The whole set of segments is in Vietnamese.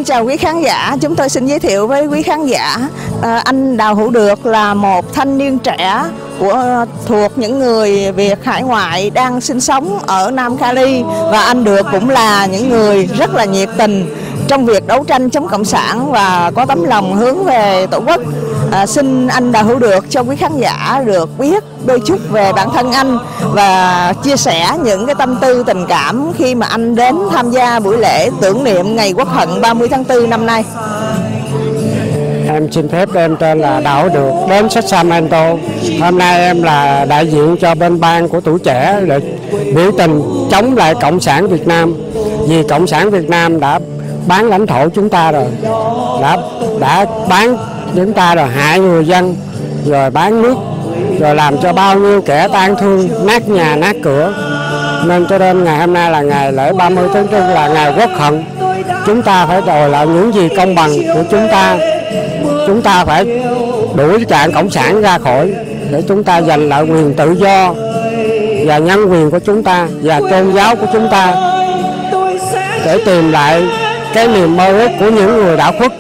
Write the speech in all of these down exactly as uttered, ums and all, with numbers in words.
chào quý khán giả, chúng tôi xin giới thiệu với quý khán giả à, anh Đào Hữu Được là một thanh niên trẻ của thuộc những người Việt hải ngoại đang sinh sống ở Nam Cali, và anh Được cũng là những người rất là nhiệt tình trong việc đấu tranh chống cộng sản và có tấm lòng hướng về Tổ quốc. À, xin anh Đào Hữu Được cho quý khán giả được biết đôi chút về bản thân anh và chia sẻ những cái tâm tư tình cảm khi mà anh đến tham gia buổi lễ tưởng niệm ngày Quốc hận ba mươi tháng tư năm nay. Em xin phép em tên là Đào Hữu Được, đến Sacramento. Hôm nay em là đại diện cho bên ban của tuổi trẻ để biểu tình chống lại Cộng sản Việt Nam. Vì Cộng sản Việt Nam đã bán lãnh thổ chúng ta rồi, đã đã bán chúng ta rồi, hại người dân, rồi bán nước, rồi làm cho bao nhiêu kẻ tan thương, nát nhà nát cửa. Nên cho nên ngày hôm nay là ngày lễ ba mươi tháng tư, là ngày Quốc hận. Chúng ta phải đòi lại những gì công bằng của chúng ta. Chúng ta phải đuổi chặn cộng sản ra khỏi để chúng ta giành lại quyền tự do và nhân quyền của chúng ta và tôn giáo của chúng ta, để tìm lại cái niềm mơ ước của những người đã khuất.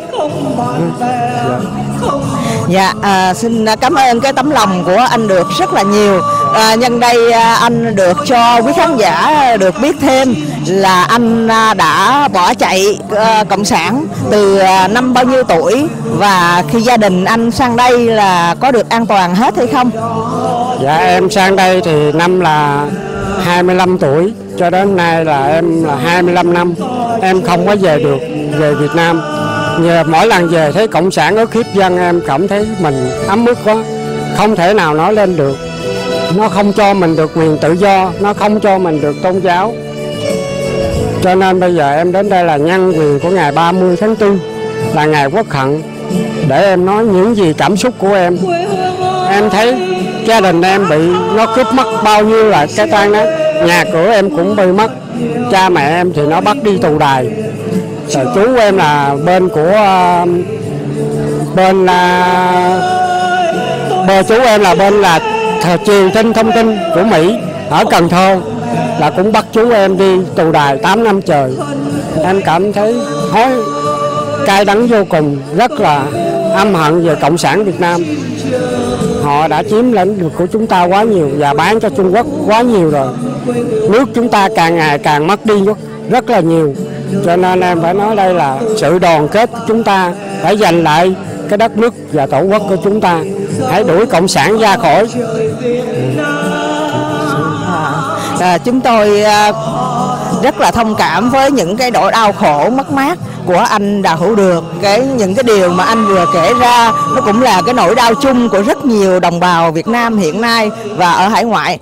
Dạ, à, xin cảm ơn cái tấm lòng của anh Được rất là nhiều. À, nhân đây à, anh Được cho quý khán giả được biết thêm là anh à, đã bỏ chạy à, cộng sản từ à, năm bao nhiêu tuổi, và khi gia đình anh sang đây là có được an toàn hết hay không? Dạ, em sang đây thì năm là hai mươi lăm tuổi, cho đến nay là em là hai mươi lăm năm em không có về được về Việt Nam. Nhờ mỗi lần về thấy cộng sản ức hiếp dân, em cảm thấy mình ấm ức quá, không thể nào nói lên được. Nó không cho mình được quyền tự do, nó không cho mình được tôn giáo. Cho nên bây giờ em đến đây là nhân quyền của ngày ba mươi tháng tư, là ngày Quốc hận, để em nói những gì cảm xúc của em. Em thấy gia đình em bị nó cướp mất bao nhiêu là cái tan đó, nhà cửa em cũng bị mất, cha mẹ em thì nó bắt đi tù đài. Rồi chú em là bên của bên là bờ chú em là bên là truyền tin thông tin của Mỹ ở Cần Thơ, là cũng bắt chú em đi tù đài tám năm trời. Em cảm thấy hối cay đắng vô cùng, rất là âm hận về Cộng sản Việt Nam. Họ đã chiếm lĩnh được của chúng ta quá nhiều và bán cho Trung Quốc quá nhiều rồi. Nước chúng ta càng ngày càng mất đi rất là nhiều. Cho nên em phải nói đây là sự đoàn kết của chúng ta, phải giành lại cái đất nước và tổ quốc của chúng ta. Hãy đuổi cộng sản ra khỏi. À, chúng tôi à, rất là thông cảm với những cái nỗi đau khổ mất mát của anh Đào Hữu Được. Cái những cái điều mà anh vừa kể ra nó cũng là cái nỗi đau chung của rất nhiều đồng bào Việt Nam hiện nay và ở hải ngoại.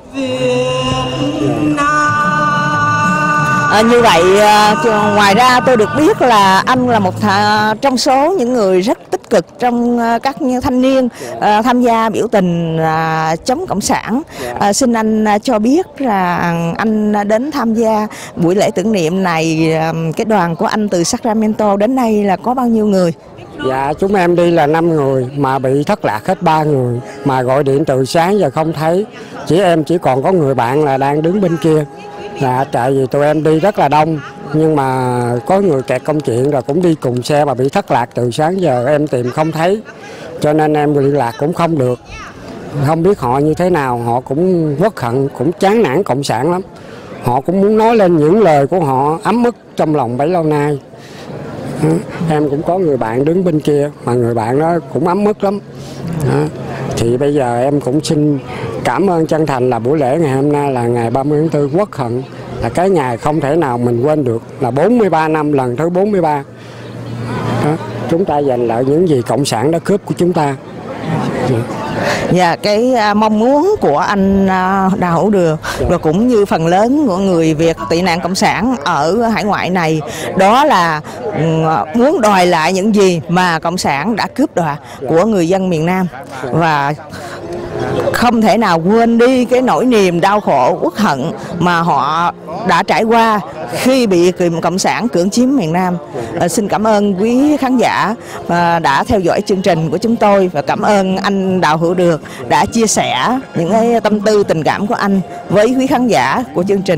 À, như vậy à, ngoài ra tôi được biết là anh là một thà, trong số những người rất tích cực trong à, các thanh niên à, tham gia biểu tình à, chống cộng sản. À, xin anh à, cho biết là anh đến tham gia buổi lễ tưởng niệm này, à, cái đoàn của anh từ Sacramento đến đây là có bao nhiêu người? Dạ, chúng em đi là năm người mà bị thất lạc hết ba người, mà gọi điện từ sáng giờ không thấy. Chỉ em chỉ còn có người bạn là đang đứng bên kia. Dạ, tại vì tụi em đi rất là đông, nhưng mà có người kẹt công chuyện rồi cũng đi cùng xe mà bị thất lạc từ sáng giờ em tìm không thấy. Cho nên em liên lạc cũng không được. Không biết họ như thế nào, họ cũng uất hận, cũng chán nản cộng sản lắm. Họ cũng muốn nói lên những lời của họ ấm ức trong lòng bấy lâu nay. Em cũng có người bạn đứng bên kia, mà người bạn đó cũng ấm ức lắm. Đó. Thì bây giờ em cũng xin cảm ơn chân thành là buổi lễ ngày hôm nay là ngày ba mươi tháng tư Quốc hận, là cái ngày không thể nào mình quên được, là bốn mươi ba năm lần thứ bốn mươi ba. Đó. Chúng ta giành lại những gì cộng sản đã cướp của chúng ta. Dạ, cái uh, mong muốn của anh uh, Đào Hữu Được và cũng như phần lớn của người Việt tị nạn cộng sản ở hải ngoại này, đó là uh, muốn đòi lại những gì mà cộng sản đã cướp đoạt của người dân miền Nam, và không thể nào quên đi cái nỗi niềm đau khổ uất hận mà họ đã trải qua khi bị cộng sản cưỡng chiếm miền Nam. À, xin cảm ơn quý khán giả à, đã theo dõi chương trình của chúng tôi, và cảm ơn anh Đào Hữu Được đã chia sẻ những cái tâm tư tình cảm của anh với quý khán giả của chương trình.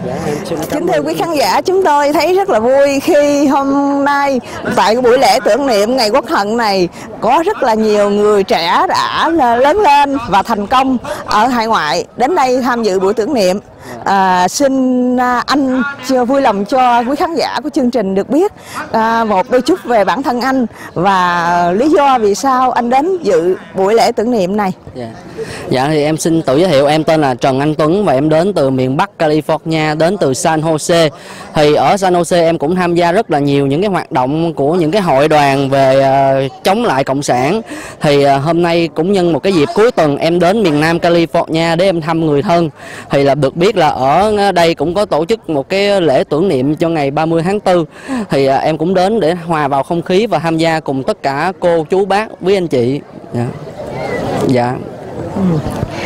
Dạ, em xin cảm Kính thưa ơn. quý khán giả, chúng tôi thấy rất là vui khi hôm nay tại cái buổi lễ tưởng niệm ngày Quốc hận này có rất là nhiều người trẻ đã lớn lên và thành công ở hải ngoại đến đây tham dự buổi tưởng niệm. À, xin anh cho vui lòng cho quý khán giả của chương trình được biết à, một đôi chút về bản thân anh và lý do vì sao anh đến dự buổi lễ tưởng niệm này. Dạ. Dạ thì em xin tự giới thiệu, em tên là Trần Anh Tuấn và em đến từ miền Bắc California, đến từ San Jose. Thì ở San Jose em cũng tham gia rất là nhiều những cái hoạt động của những cái hội đoàn về uh, chống lại cộng sản. Thì uh, hôm nay cũng nhân một cái dịp cuối tuần em đến miền Nam California để em thăm người thân. Thì là được biết là ở đây cũng có tổ chức một cái lễ tưởng niệm cho ngày ba mươi tháng tư. Thì uh, em cũng đến để hòa vào không khí và tham gia cùng tất cả cô chú bác với anh chị. Dạ. Dạ. Ừ.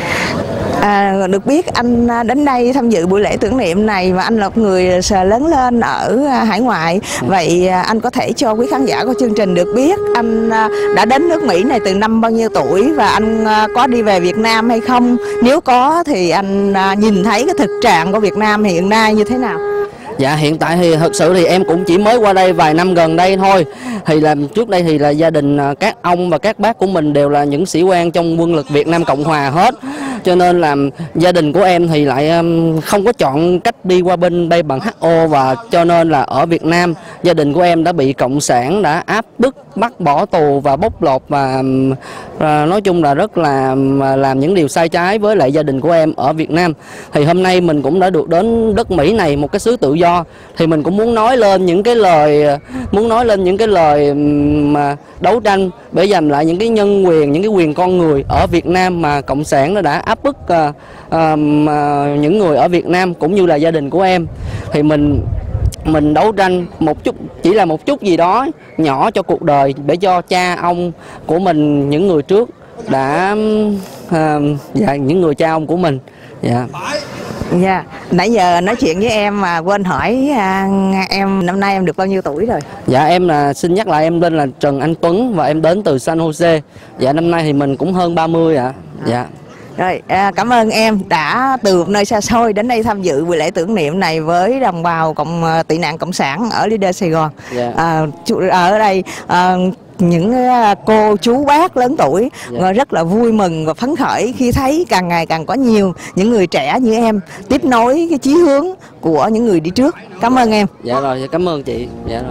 À, được biết anh đến đây tham dự buổi lễ tưởng niệm này và anh là một người lớn lên ở hải ngoại. Vậy anh có thể cho quý khán giả của chương trình được biết anh đã đến nước Mỹ này từ năm bao nhiêu tuổi và anh có đi về Việt Nam hay không? Nếu có thì anh nhìn thấy cái thực trạng của Việt Nam hiện nay như thế nào? Dạ hiện tại thì thật sự thì em cũng chỉ mới qua đây vài năm gần đây thôi. Thì là trước đây thì là gia đình các ông và các bác của mình đều là những sĩ quan trong quân lực Việt Nam Cộng Hòa hết. Cho nên là gia đình của em thì lại không có chọn cách đi qua bên đây bằng hát o, và cho nên là ở Việt Nam gia đình của em đã bị cộng sản đã áp bức, bắt bỏ tù và bóc lột và, và nói chung là rất là làm những điều sai trái với lại gia đình của em ở Việt Nam. Thì hôm nay mình cũng đã được đến đất Mỹ này, một cái xứ tự do, thì mình cũng muốn nói lên những cái lời muốn nói lên những cái lời mà đấu tranh để giành lại những cái nhân quyền, những cái quyền con người ở Việt Nam mà cộng sản nó đã áp bức uh, uh, những người ở Việt Nam cũng như là gia đình của em. Thì mình mình đấu tranh một chút, chỉ là một chút gì đó nhỏ cho cuộc đời để cho cha ông của mình, những người trước đã uh, dạ, những người cha ông của mình. Dạ. Dạ, yeah. Nãy giờ nói chuyện với em mà quên hỏi à, em năm nay em được bao nhiêu tuổi rồi? Dạ em là xin nhắc lại em tên là Trần Anh Tuấn và em đến từ San Jose. Dạ năm nay thì mình cũng hơn ba mươi ạ. À. Dạ. Rồi, à, cảm ơn em đã từ một nơi xa xôi đến đây tham dự buổi lễ tưởng niệm này với đồng bào cộng tị nạn cộng sản ở Leader Sài Gòn. Yeah. À, ở đây à, những cô chú bác lớn tuổi yeah. rất là vui mừng và phấn khởi khi thấy càng ngày càng có nhiều những người trẻ như em tiếp nối cái chí hướng của những người đi trước. Cảm ơn em. Dạ rồi, cảm ơn chị. Dạ rồi.